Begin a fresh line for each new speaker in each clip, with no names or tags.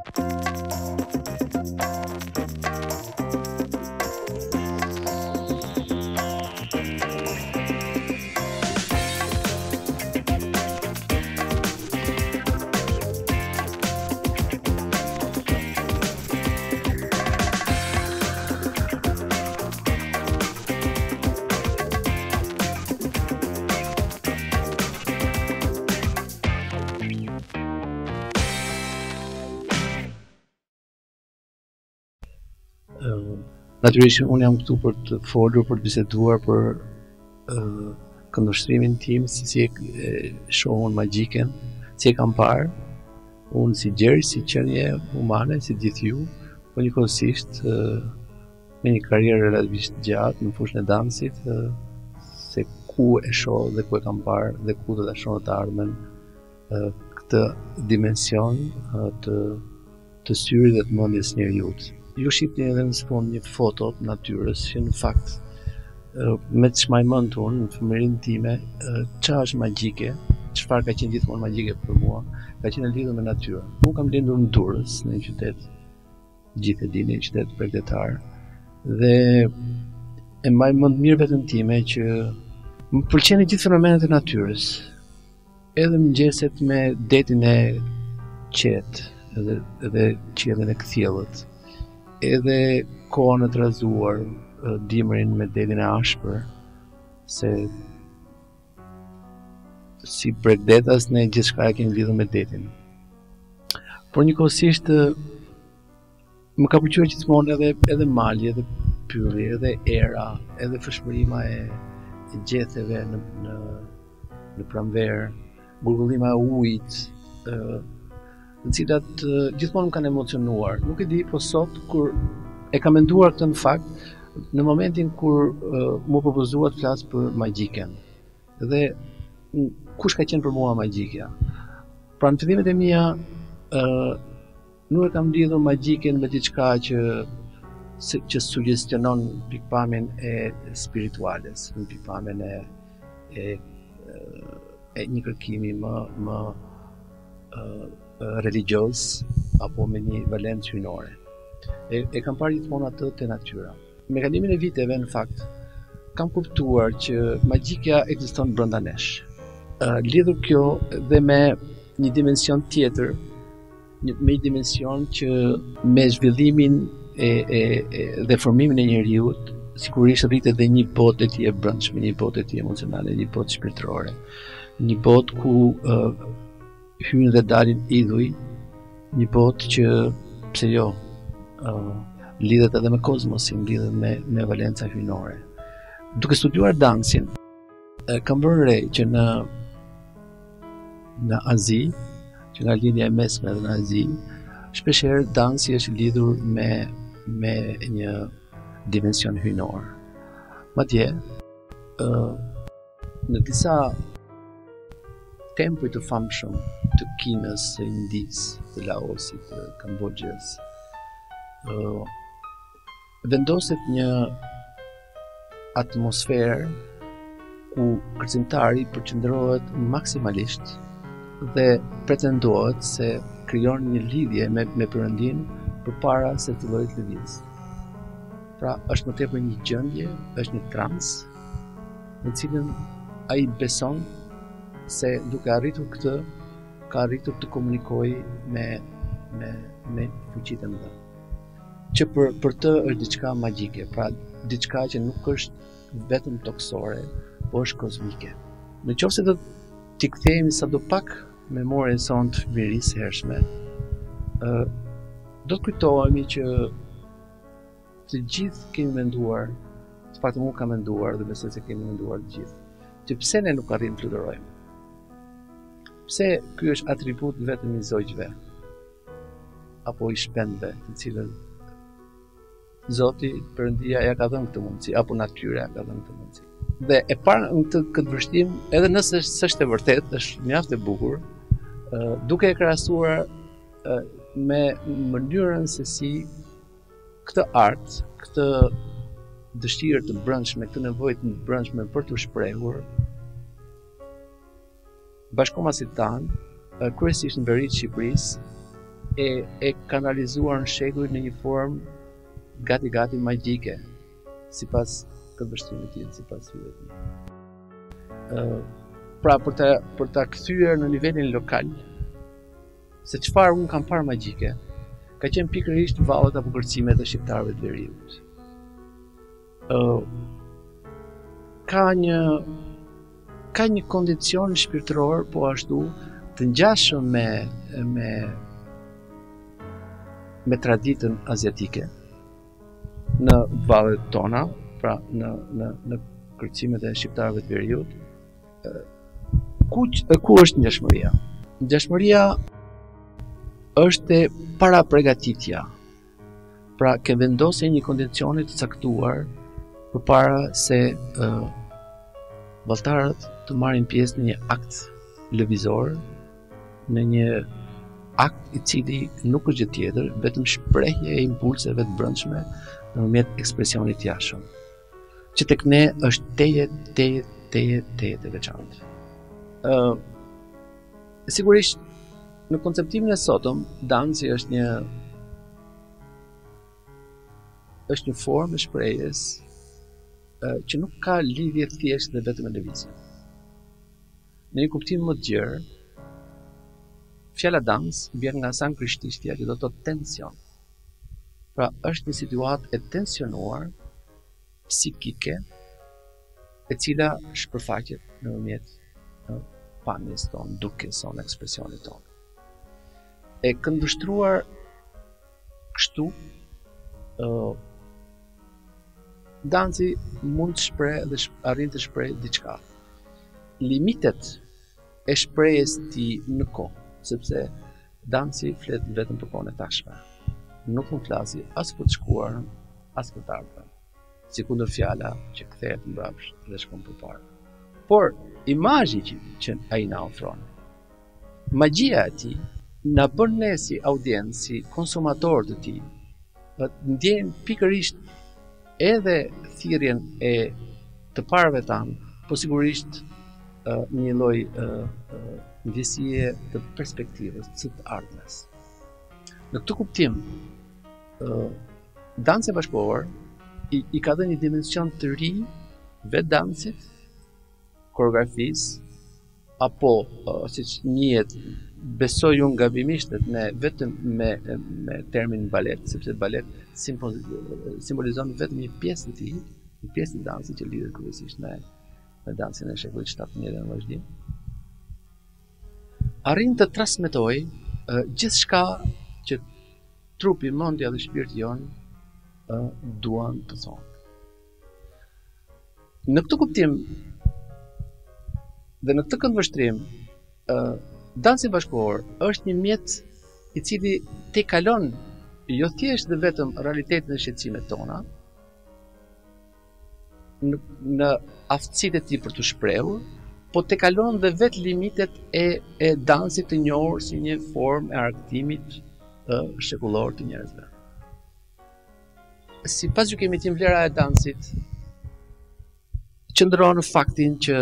Natyrisht unë jam këtu për të folur, për të biseduar për këndvështrimin tim, si e shoh unë magjiken, si e kam parë, unë si Gjergj, si qenie humane, si gjithë ju, po njëkohësisht me një karrierë relativisht gjatë në fushën e dansit, se ku e shoh dhe ku e kam parë dhe ku do ta shoh në të ardhmen këtë dimension të syrit dhe të mendjes së njerëzit. Ju shihni edhe në fund një foto të natyrës që në fakt me të shmajmënt unë në fëmërinë time çfarë është magjike, çfarë ka qenë gjithmonë magjike për mua, ka qenë lidhur me natyrën. Unë kam lindur në Durrës, në një qytet, gjithë e dini, një qytet bregdetar, dhe e mbaj mend mirë veten time që më pëlqenin gjithë fenomenet e natyrës, edhe mëngjeset me detin e qetë, edhe qiellin e kthjellët, edhe kohën e trazuar, dimrin me detin e ashpër, se si bregdetas ne gjithçka e kemi lidhur me detin. Por njëkohësisht më ka pëlqyer gjithmonë edhe mali, edhe pylli, edhe era, edhe fshmërima e gjetheve në pranverë, gurgullima e ujit, në cilat gjithmonë më kanë emocionuar. Nuk e di, po sot kur e kam menduar këtë në fakt, në momentin kur më propozua të flas për magjiken. Dhe kush ka qenë për mua magjikja? Pra në fillimet e mia nuk e kam lidhur magjiken me diçka që suggestionon pikpamjen e spirituales, në pikpamjen e një kërkimi më religios apo me një valencë hyjnore. E kam parë gjithmonë atë te natyra. Me kalimin e viteve, në fakt, kam kuptuar që magjika ekziston brenda nesh. Lidhur kjo dhe me një dimension tjetër, me një dimension që me zhvillimin dhe formimin e njeriut, sigurisht rritet dhe një botë e tij e brendshme, një botë e tij emocionale, një botë shpirtërore, një botë ku hyjnë dhe dalin idhuj, një botë që, pse jo, lidhet edhe me kozmosin, lidhet me valenca hyjnore. Duke studiuar dansin, kam vënë re që në Azi, që nga lidhja e mesme dhe në Azi, shpeshherë dansi është lidhur me një dimension hyjnor. Madje, në disa tempujt të famshëm të Kinës, të Indisë, të Laosit, të Kambodgjës, vendoset një atmosferë ku kërcimtari përqendrohet maksimalisht dhe pretendohet se krijon një lidhje me Perëndin përpara se të llojit lëviz. Pra, është më tepër një gjendje, është një trans, në cilën ai beson se duke arritur këtë, ka arritur të komunikojë me fuqitë e mëdha. Që për të është diçka magjike, pra diçka që nuk është vetëm toksore, po është kozmike. Në qoftë se do t'i kthehemi sadopak memorien sonë të fëmijërisë së hershme, do të kujtohemi që të gjithë kemi menduar, të paktën unë kam menduar dhe besoj se kemi menduar të gjithë, që pse ne nuk arrim të fluturojmë? Pse ky është atribut vetëm i zogjve apo i shpendëve, të cilën Zoti, Perëndia ja ka dhënë këtë mundësi, apo natyra ja ka dhënë këtë mundësi. Dhe e para në këtë vështrim, edhe nëse s'është e vërtetë, është mjaft e bukur, duke e krahasuar me mënyrën se si këtë art, këtë dëshirë të brendshme, këtë nevojë të brendshme për të shprehur, bashkomasit tanë, kryesisht në veri të Shqipërisë, e kanalizuar në shekuj në një formë gati magjike, sipas këndvështrimit tim, sipas hyjeve të mi. Pra për ta kthyer në nivelin lokal, se çfarë unë kam parë magjike, ka qenë pikërisht vallet apo kërcimet e shqiptarëve të veriut. Ka një kondicion shpirtëror, po ashtu të ngjashëm me traditën asiatike në vallet tona, pra në kërcimet e shqiptarëve të veriut. Ku është ngjashmëria? Ngjashmëria është e para përgatitja. Pra ke vendosje një kondicioni të caktuar përpara se valltarët të marrin pjesë në një akt lëvizor, në një akt i cili nuk është gjë tjetër, vetëm shprehje e impulseve të brendshme nëpërmjet ekspresionit të jashtëm, që tek ne është tejet e veçantë. Sigurisht, në konceptimin e sotëm, dansi është një formë e shprehjes që nuk ka lidhje thjesht dhe vetëm me lëvizjen. Në një kuptim më të gjerë, fjala dans vjen nga sanskritishtja që do të thotë tension. Pra është një situatë e tensionuar, psikike, e cila shpërfaqet nëpërmjet pamjes tonë, dukjes tonë, ekspresionit tonë. E këndvështruar kështu, dansi mund të shprehë dhe arrin të shprehë diçka. Limitet e shprehjes tij në kohë, sepse dansi flet vetëm për kohën e tashme. Nuk mund të flasi as për të shkuarën, as për të ardhmen. Sikundër fjala që kthehet mbrapsht dhe shkon përpara. Por imazhi që ai na ofron, magjia e tij na bën ne si audiencë, si konsumator të tij, ndjejmë pikërisht edhe thirrjen e të parëve tanë, po sigurisht një lloj ndjesie të perspektivës së të ardhmes. Në këtë kuptim, dansi bashkëkohor i ka dhënë një dimension të ri vetë dansit, koreografisë, apo siç njihet, besoj unë gabimisht ne vetëm me termin balet, sepse balet simbolizon vetëm një pjesë të tij, një pjesë të dansit që lidhet kryesisht me dansin e shekullit 17 në vazhdim. Arrin të transmetoj gjithçka që trupi, mendja dhe shpirti jonë duan të thonë. Në këtë kuptim dhe në këtë këndvështrim, dansi bashkëkohor është një mjet i cili te kalon jo thjesht dhe vetëm realitetin e shqetësimet tona, në aftësitë e tij për të shprehur, po te kalon dhe vetë limitet e dansit të njohur si një formë e argëtimit shekullor të njerëzve. Sipas gjykimit tim, vlera e dansit qëndron në faktin që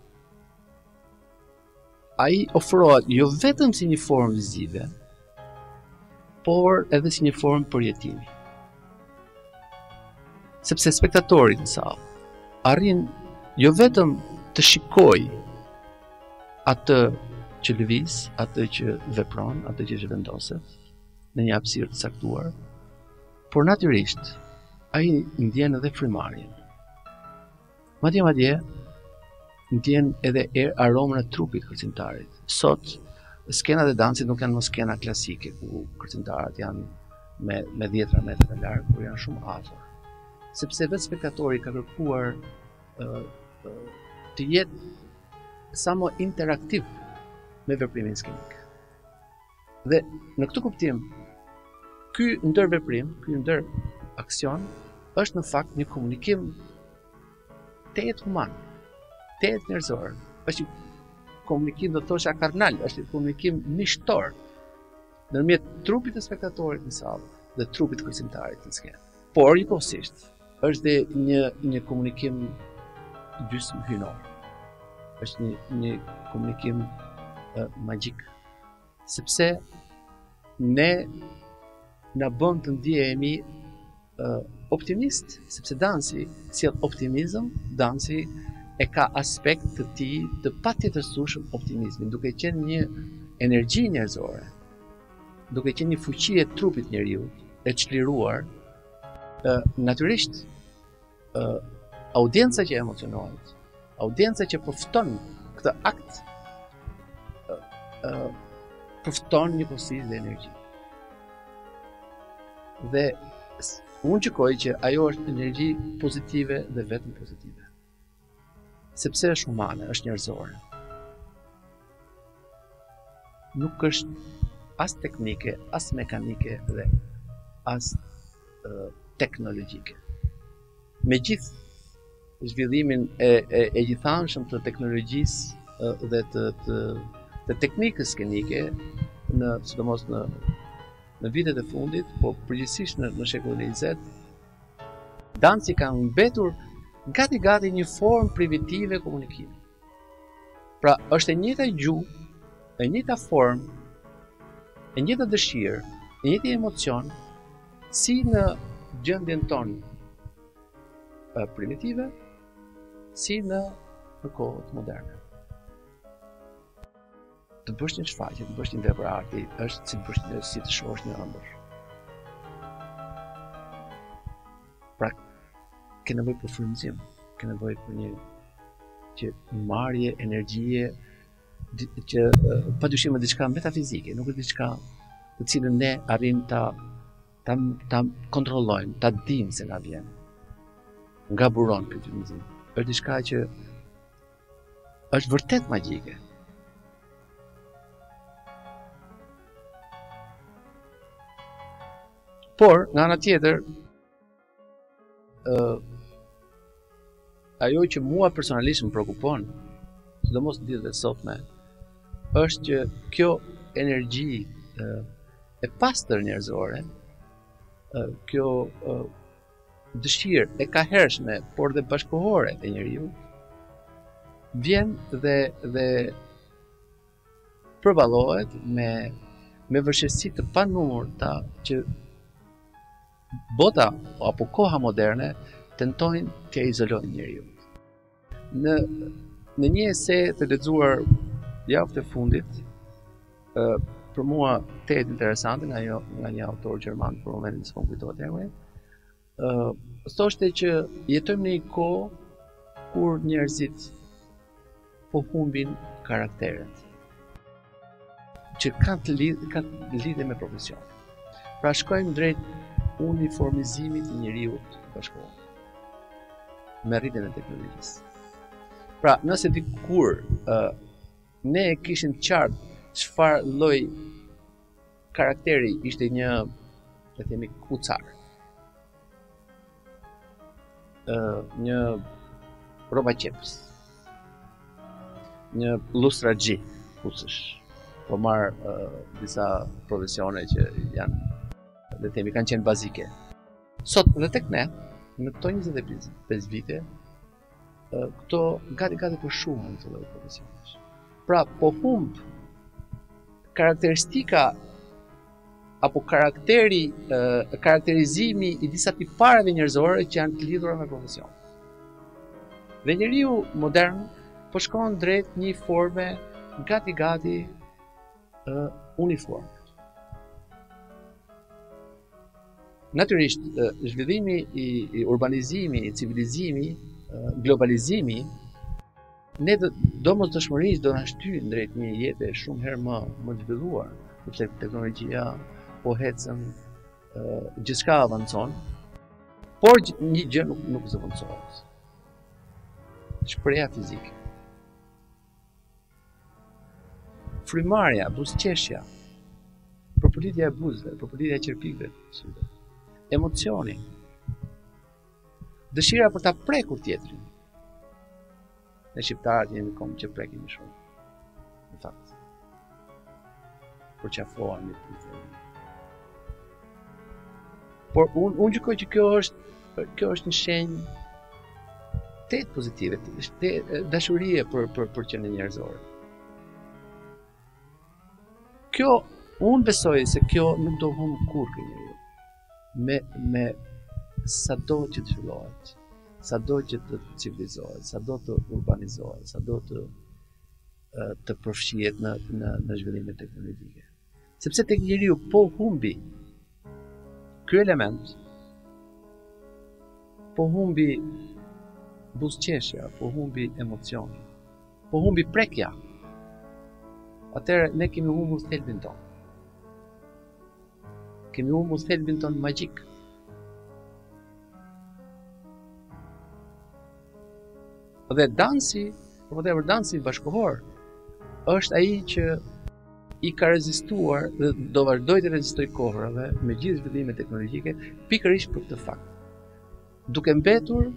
ai ofrohet jo vetëm si një formë vizive, por edhe si një formë përjetimi. Sepse spektatori në sallë arrin jo vetëm të shikojë atë që lëviz, atë që vepron, atë që zhvendoset në një hapësirë të caktuar, por natyrisht ai ndjen edhe frymarrjen. Madje ndjen edhe aromën e trupit kërcimtarit. Sot skenat e dansit nuk janë më skena klasike ku kërcimtarët janë me 10 metra të larg, por janë shumë afër. Sepse vetë spektatori ka kërkuar të jetë sa më interaktiv me veprimin skenik. Dhe në këtë kuptim, ky ndër veprim, ky ndër aksion është në fakt një komunikim tejet human, tejet njerëzor. Është një komunikim, do të thosha, karnal, është një komunikim miqëtor ndërmjet trupit të spektatorit në sallë dhe trupit të kërcimtarit në skenë. Por njëkohësisht është dhe një komunikim gjysmë hynor. Është një komunikim magjik, sepse ne na bën të ndjehemi optimist, sepse dansi sjell optimizëm, dansi e ka aspekt të tij të patjetërsueshëm optimizmin, duke qenë një energji njerëzore, duke qenë një fuqi e trupit njeriu, e çliruar, natyrisht audienca që emocionohet, audienca që përfton këtë akt, përfton një pastizë dhe energji. Dhe unë gjykoj që ajo është energji pozitive dhe vetëm pozitive. Sepse është humane, është njerëzore. Nuk është as teknike, as mekanike dhe as teknologjike. Me gjithë zhvillimin e gjithanshëm të teknologjisë dhe të teknikës skenike, sidomos në vitet e fundit, po përgjithsisht në shekullin e 20, dansi ka mbetur gati një formë primitive komunikimi. Pra, është e njëjta gjuhë, e njëjta formë, e njëjta dëshirë, e njëjti emocion, si në gjendjen tonë primitive, si në kohët moderne. Të bësh një shfaqje, të bësh një vepër arti, është si të shohësh një ëndër. Pra, ke nevojë për frymëzim, ke nevojë për një marrje energjie që padyshim është diçka metafizike, nuk është diçka të cilën ne arrim ta kontrollojmë, ta dimë se nga vjen. Nga buron ky frymëzim. Është diçka që është vërtet magjike. Por, nga ana tjetër, ajo që mua personalisht më shqetëson, sidomos në ditët e sotme, është që kjo energji e pastër njerëzore, kjo dëshirë e kahershme, por dhe bashkëkohore e njeriu, vjen dhe përballohet me vështirësi të panumërta që bota apo koha moderne tentojnë të izolojnë njeriu. Në një ese të lexuar javën e fundit, për mua të interesante nga një autor gjerman, për momentin s'po kujtohet emri, thoshte që jetojmë në një kohë kur njerëzit po humbin karakteret, që kanë lidhje me profesion. Pra shkojmë drejt uniformizimit të njeriut bashkëkohor me rritjen e teknologjisë. Pra, nëse dikur ne kishim qartë çfarë lloj karakteri ishte një, le të themi, kucar, një roba qepës, një lustraxhi, kucësh, po marr disa profesione që janë, le të themi, kanë qenë bazike. Sot dhe tek ne, në këto 25 vite, këto gati për shumë në të lloj profesionesh. Pra, po humb karakteristika apo karakterizimi i disa tipareve njerëzore që janë të lidhura me profesion. Dhe njeriu modern po shkon drejt një forme gati uniforme. Natyrisht, zhvillimi i urbanizimi, i civilizimi, globalizimi, ne domosdoshmërisht do na shtyjnë drejt një jete shumë herë më zhvilluar, sepse teknologjia po ecën, gjithçka avancon, por një gjë nuk zëvendësohet. Shpreha fizike. Frymarrja, buzëqeshja, përpulitja e buzëve, përpulitja e qerpikëve, emocioni, dëshira për ta prekur tjetrin. Ne shqiptarët jemi kom që prekim shumë, në fakt. Përqafohemi të themi. Por unë gjykoj që kjo është një shenjë të pozitive, dashurie për qenë njerëzore. Kjo Unë besoj se kjo nuk do humbë kur kë njeriu. Me sado që të zhvillohet, sado që të civilizohet, sado të urbanizohet, sado të përfshihet në zhvillimet teknologjike. Sepse tek njeriu po humbi ky element, po humbi buzëqeshja, po humbi emocioni, po humbi prekja. Atëherë ne kemi humbur thelbin tonë. Kemi humbur thelbin tonë magjik. Dhe dansi, dansi bashkëkohor, është ai që i ka rezistuar dhe do vazhdoj të rezistoj kohërave me gjithë zhvillimet teknologjike, pikërisht për këtë fakt. Duke mbetur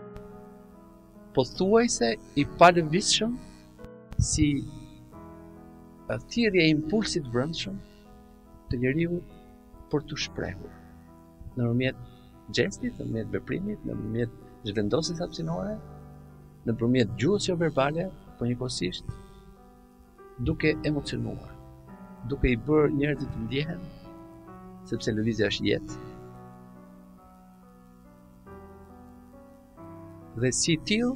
pothuajse i palëvizshëm si thirrje e impulsit brendshëm të njeriu për të shprehur nëpërmjet gestit, nëpërmjet veprimit, nëpërmjet zhvendosjes hapësinore, nëpërmjet gjuhës jo verbale, por njëkohësisht duke emocionuar, duke i bërë njerëzit të ndjehen, sepse lëvizja është jetë. Dhe si tillë,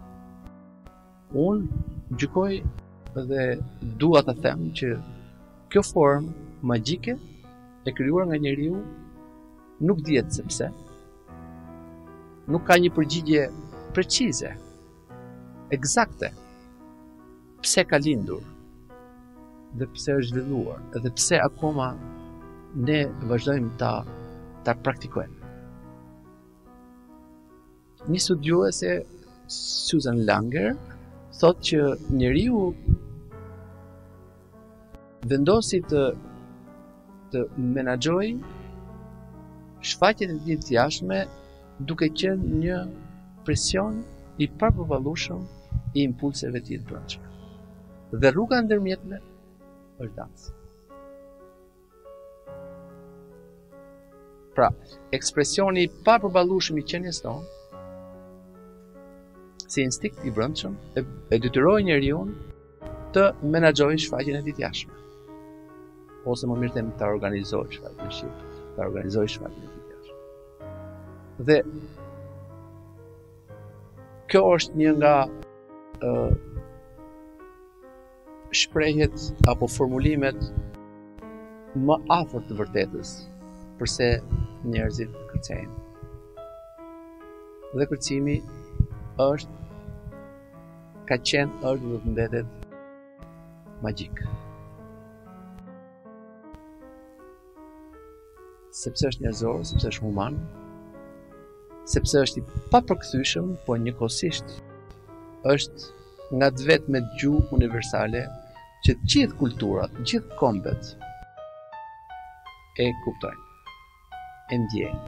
unë gjykoj dhe dua të them që kjo formë magjike e krijuar nga njeriu nuk dihet sepse, nuk ka një përgjigje precize, eksakte, pse ka lindur dhe pse është zhvilluar dhe pse akoma ne vazhdojmë ta praktikojmë. Një studiuese, Susan Langer, thotë që njeriu vendosi të menaxhojë shfaqjet e tij të jashtme duke qenë një presion i papërballueshëm i impulseve të tij të brendshme. Dhe rruga ndërmjetme është dansi. Pra, ekspresioni i papërballueshëm i qenies tonë, si instinkt i brendshëm, e detyroi njeriu të menaxhojë shfaqjen e tij të jashtme. Ose më mirë them ta organizojë shfaqjen e tij, ta organizojë shfaqjen e tij të jashtme. Dhe kjo është një nga shprehjet apo formulimet më afër të vërtetës përse njerëzit kërcejnë. Dhe kërcimi ka qenë dhe të mbetet magjik. Sepse është njerëzor, sepse është human, sepse është i papërkthyeshëm, por njëkohësisht është nga të vetë me gjuhë universale që të gjithë kulturat, të gjithë kombet e kuptojnë, e ndjejnë,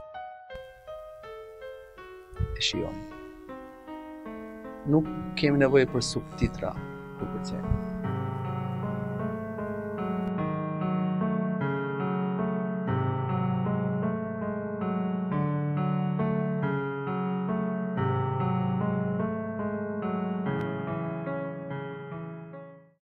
e shijojnë. Nuk kemi nevojë për subtitra për kërcejnë.